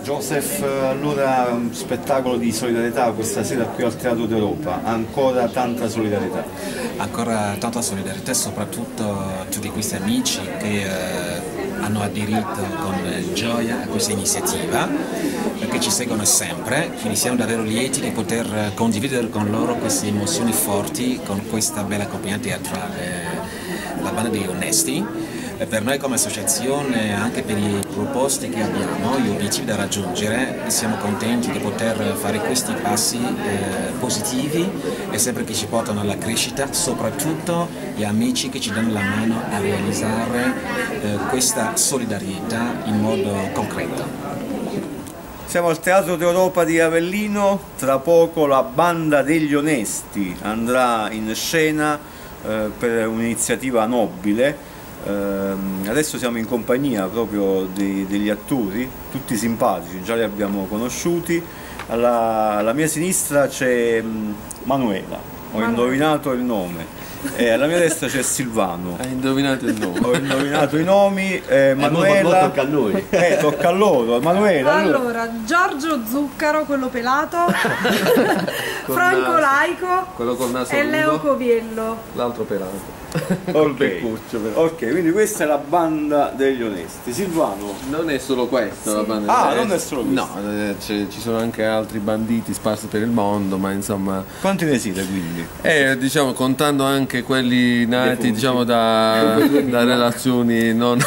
Joseph, allora spettacolo di solidarietà questa sera qui al Teatro d'Europa, ancora tanta solidarietà. Ancora tanta solidarietà, soprattutto tutti questi amici che hanno aderito con gioia a questa iniziativa, che ci seguono sempre, quindi siamo davvero lieti di poter condividere con loro queste emozioni forti con questa bella compagnia teatrale, la Banda degli Onesti. Per noi come associazione, anche per i proposti che abbiamo, gli obiettivi da raggiungere, siamo contenti di poter fare questi passi positivi e sempre che ci portano alla crescita, soprattutto gli amici che ci danno la mano a realizzare questa solidarietà in modo concreto. Siamo al Teatro d'Europa di Avellino, tra poco la Banda degli Onesti andrà in scena per un'iniziativa nobile. Adesso siamo in compagnia proprio degli attori, tutti simpatici, già li abbiamo conosciuti. Alla mia sinistra c'è Manuela, ho indovinato il nome. Alla mia destra c'è Silvano. Hai indovinato il nome. Ho indovinato i nomi. Manuela. Tocca a noi. Tocca a loro. Manuela. Allora, Giorgio Zuccaro, quello pelato, Franco Laico quello col naso e Leo nudo, Coviello. l'altro pelato. Ok, beccuccio, però. ok, quindi questa è la Banda degli Onesti. Silvano. Non è solo questo, Sì. la banda. Non è solo questo. No, ci sono anche altri banditi sparsi per il mondo, ma insomma. Quanti ne siete quindi? Diciamo, contando anche quelli nati diciamo da relazioni non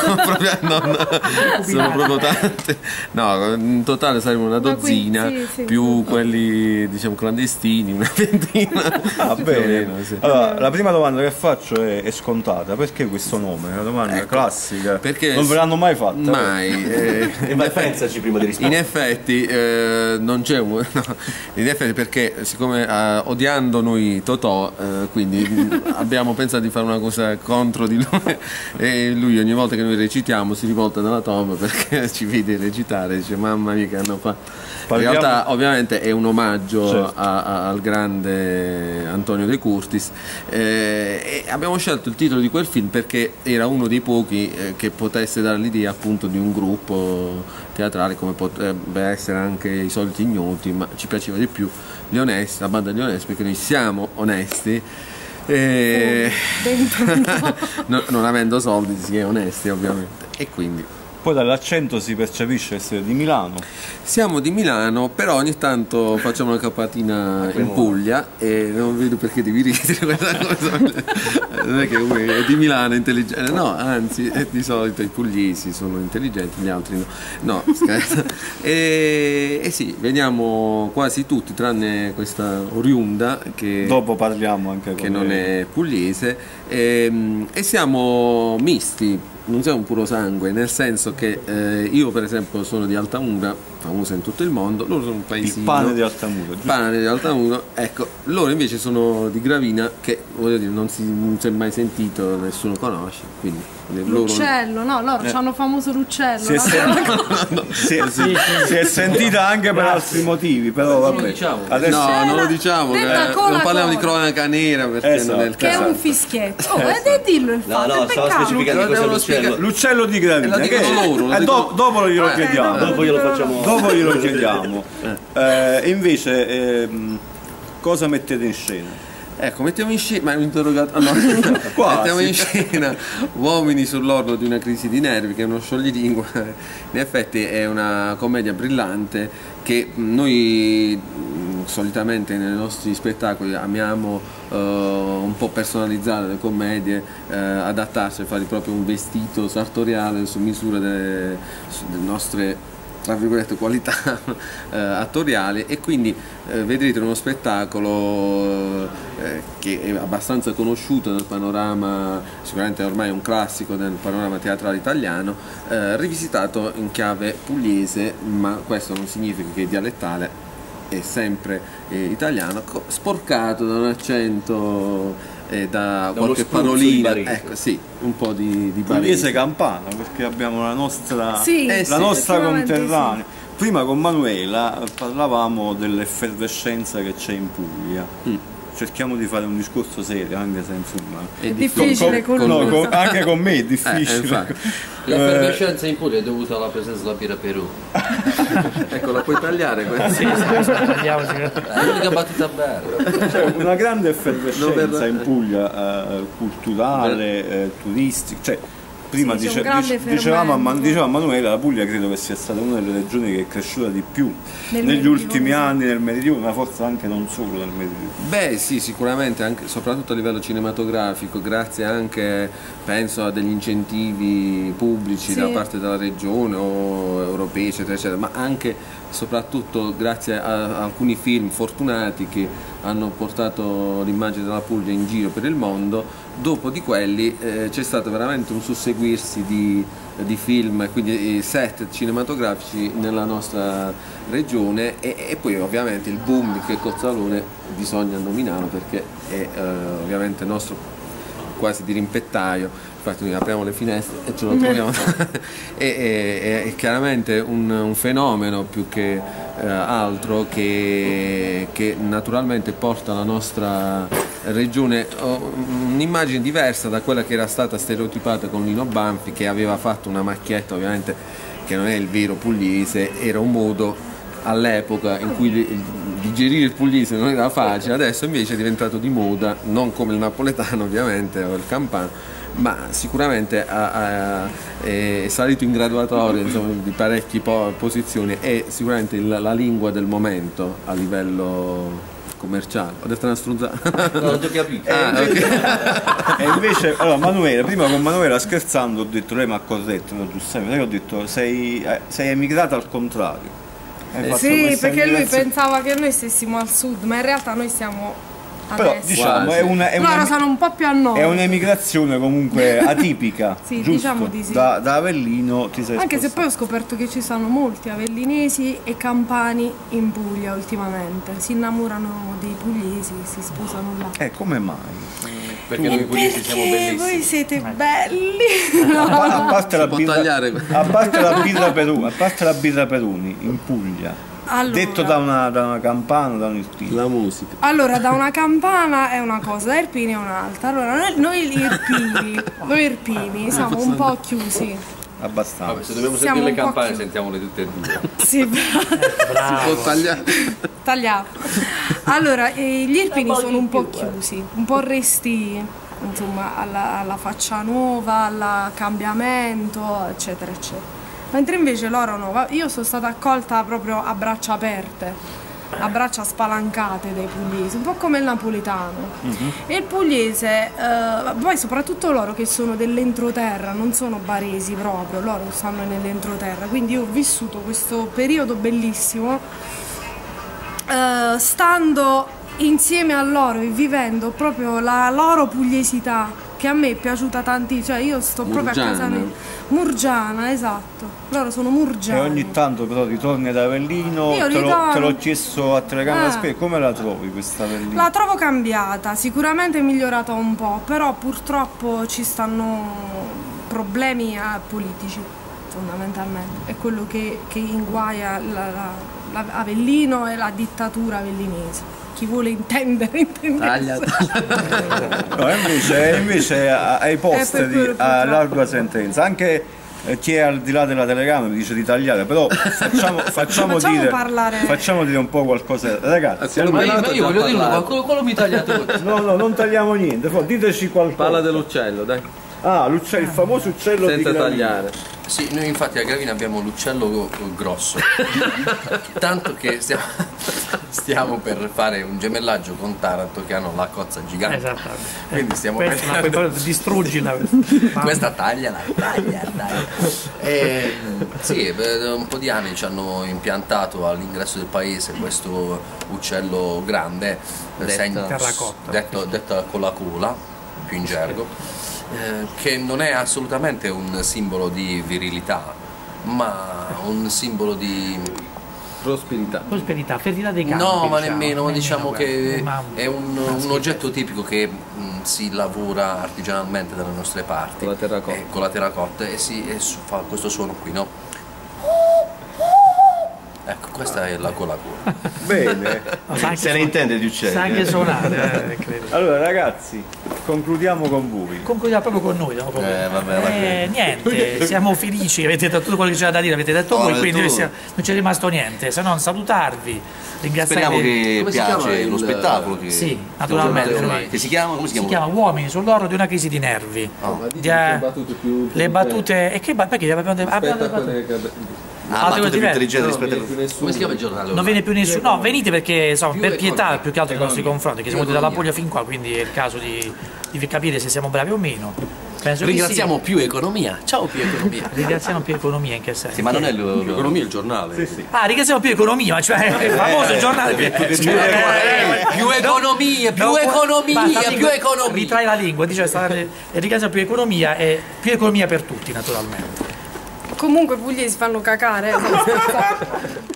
sono proprio tanti. No, in totale saremo una dozzina, sì. più quelli diciamo clandestini, una ventina. Ah, bene. Meno, sì. Allora, la prima domanda che faccio è scontata. Perché questo nome? È una domanda classica. Perché non ve l'hanno mai fatta? Mai. Ma pensaci prima di rispondere. In effetti non c'è un... no, in effetti perché siccome odiando noi Totò, quindi abbiamo pensato di fare una cosa contro di lui e lui ogni volta che noi recitiamo si rivolta dalla tomba perché ci vede recitare e dice mamma mia che hanno fatto. In realtà ovviamente è un omaggio, certo, al grande Antonio De Curtis, e abbiamo scelto il titolo di quel film perché era uno dei pochi che potesse dare l'idea appunto di un gruppo teatrale come potrebbe essere anche I Soliti Ignoti, ma ci piaceva di più Gli Onesti, la Banda degli Onesti, perché noi siamo onesti. Non avendo soldi si è onesti ovviamente, e quindi poi dall'accento si percepisce essere di Milano. siamo di Milano, però ogni tanto facciamo una capatina in Puglia e non vedo perché devi ridere questa cosa. Non è che uno è di Milano è intelligente, no, anzi di solito i pugliesi sono intelligenti, gli altri no. No, scherzo. E sì, veniamo quasi tutti tranne questa oriunda che dopo parliamo anche che non è pugliese, e siamo misti. Non siamo un puro sangue, nel senso che io per esempio sono di Altamura, famosa in tutto il mondo, loro sono un paesino. Il pane di Altamura, giusto? Pane di Altamura, ecco, loro invece sono di Gravina, che voglio dire non si è mai sentito, nessuno conosce, quindi l'uccello, no, loro hanno famoso l'uccello. Si è sentita anche per altri motivi, però vabbè. Diciamo. Adesso no, non lo diciamo, non parliamo di cronaca nera perché non è il che è caso. un fischietto. E dillo il fatto, No, stava specificando cosa è l'uccello. L'uccello di Gravina, la dicono loro, dopo glielo chiediamo. Dopo glielo facciamo. Dopo glielo chiediamo. E invece cosa mettete in scena? Ecco, mettiamo in scena, ma è un interrogato. No, mettiamo in scena Uomini sull'orlo di una crisi di nervi, che è uno scioglilingua. In effetti è una commedia brillante che noi solitamente nei nostri spettacoli amiamo un po' personalizzare le commedie, adattarsi a fare proprio un vestito sartoriale su misura delle nostre, tra virgolette, qualità attoriali, e quindi vedrete uno spettacolo che è abbastanza conosciuto nel panorama, sicuramente ormai è un classico del panorama teatrale italiano, rivisitato in chiave pugliese, ma questo non significa che è dialettale, è sempre italiano, sporcato da un accento da qualche parolina, ecco, sì, un po' di pugliese campana, perché abbiamo la nostra, la nostra conterranea. Sì. Prima con Manuela parlavamo dell'effervescenza che c'è in Puglia, cerchiamo di fare un discorso serio, anche se insomma è difficile con lui. Anche con me è difficile. L'effervescenza in Puglia è dovuta alla presenza della birra Perù. Ecco, la puoi tagliare questa? Sì, tagliamo sicuramente. È l'unica battuta bella. Cioè, una grande effervescenza in Puglia, culturale, turistica. Cioè, prima dicevamo a Manuela, la Puglia credo che sia stata una delle regioni che è cresciuta di più negli ultimi anni nel meridione, ma forse anche non solo nel meridione. Beh sì, sicuramente, anche, soprattutto a livello cinematografico, grazie anche, penso, a degli incentivi pubblici da parte della regione o europei, eccetera, eccetera, ma anche soprattutto grazie a alcuni film fortunati che hanno portato l'immagine della Puglia in giro per il mondo. Dopo di quelli c'è stato veramente un susseguirsi di film, quindi set cinematografici nella nostra regione e poi ovviamente il boom di Checco Zalone bisogna nominarlo perché è ovviamente nostro quasi di rimpettaio, infatti noi apriamo le finestre e ce lo troviamo. È chiaramente un fenomeno più che altro che naturalmente porta la nostra regione un'immagine diversa da quella che era stata stereotipata con Lino Banfi, che aveva fatto una macchietta ovviamente che non è il vero pugliese, era un modo all'epoca in cui digerire il pugliese non era facile, adesso invece è diventato di moda, non come il napoletano ovviamente o il campano, ma sicuramente è salito in graduatoria, insomma, di parecchie posizioni, è sicuramente la lingua del momento a livello commerciale. Ho detto una struzzata. Non ho capito. E invece, allora, Manuela, prima con Manuela scherzando ho detto, lei mi ha corretto, no, giustamente, io ho detto sei emigrata al contrario. Sì, perché lui pensava che noi stessimo al sud, ma in realtà noi siamo però adesso. diciamo Loro sono un po' più a nord. È un'emigrazione comunque atipica. Sì, giusto? diciamo di sì. Da Avellino ti sei Anche spostato. se poi ho scoperto che ci sono molti avellinesi e campani in Puglia ultimamente. Si innamorano dei pugliesi, si sposano là. Come mai? Perché noi pugliesi siamo bellissimi. Voi siete belli. A parte la tagliare. a parte la birra Peruni in Puglia. Allora, Detto da una campana, da un irpino. La musica. allora, da una campana è una cosa, da irpini è un'altra. Allora, noi gli irpini siamo un po' chiusi. Abbastanza. Vabbè, se dobbiamo Siamo sentire le un po' campane, chiusi. sentiamole tutte e due. Sì, Si può tagliare. tagliato. Allora, gli irpini sono un po' chiusi, un po' resti, insomma, alla faccia nuova, al cambiamento, eccetera, eccetera. Mentre invece loro no, io sono stata accolta proprio a braccia aperte, a braccia spalancate dai pugliesi, un po' come il napoletano. E il pugliese, poi soprattutto loro che sono dell'entroterra, non sono baresi proprio, loro stanno nell'entroterra, quindi io ho vissuto questo periodo bellissimo stando insieme a loro e vivendo proprio la loro pugliesità, che a me è piaciuta tantissimo, cioè io sto proprio a casa mia. Murgiana, esatto, loro sono murgiani. E ogni tanto però ritorni ad Avellino, Io te l'ho chiesto a telecamera spiega, come la trovi questa Avellino? La trovo cambiata, sicuramente è migliorata un po', però purtroppo ci stanno problemi politici, fondamentalmente. È quello che inguaia Avellino e la dittatura avellinese. Chi vuole intendere. No, invece ai posteri a larga sentenza, anche chi è al di là della telecamera dice di tagliare, però facciamo dire un po' qualcosa, ragazzi. Ma io voglio dire, ma quello mi tagliate voi. No, non tagliamo niente, diteci qualcosa. Parla dell'uccello, dai. L'uccello, il famoso uccello senza di Gravina. tagliare. Sì, noi infatti a Gravina abbiamo l'uccello grosso, tanto che stiamo per fare un gemellaggio con Taranto che hanno la cozza gigante. Esattamente. Quindi stiamo distruggila. questa tagliala. Sì, da un po' di anni ci hanno impiantato all'ingresso del paese questo uccello grande, detta con la cola, più in gergo. Che non è assolutamente un simbolo di virilità, ma un simbolo di prosperità, fertilità dei campi. No, ma nemmeno, diciamo che è un oggetto tipico che si lavora artigianalmente dalle nostre parti. Con la terracotta. E fa questo suono qui, no? Ecco, questa è la cola. Bene. Se ne intende di uccelli. Sa anche suonare, credo. Allora ragazzi, concludiamo con voi. Concludiamo proprio con noi. Vabbè. Niente, siamo felici, avete detto tutto quello che c'era da dire, avete detto voi, quindi non c'è rimasto niente, se non salutarvi, ringraziare. Speriamo che Come si piace chiama lo spettacolo. Che... Sì, naturalmente. Che si chiama? Come si chiama? Si chiama Uomini sull'orlo di una crisi di nervi. Le battute. E che perché abbiamo detto? battute più intelligenti No, rispetto a... Come si chiama il giornale? Non viene più nessuno. No, venite perché insomma, Più per pietà economia. più che altro nei nostri confronti, che siamo dalla Puglia fin qua, quindi è il caso di capire se siamo bravi o meno. Penso Ringraziamo che più economia. Ciao più economia. sì. Ringraziamo più economia in che senso? Sì, ma non è L'economia è il giornale. Sì, sì. Ah, ringraziamo più economia, cioè il famoso giornale Più economia, più economia, più economia. Ritrai la lingua, dice ringraziamo più economia e più economia per tutti naturalmente. Comunque i pugliesi fanno cacare.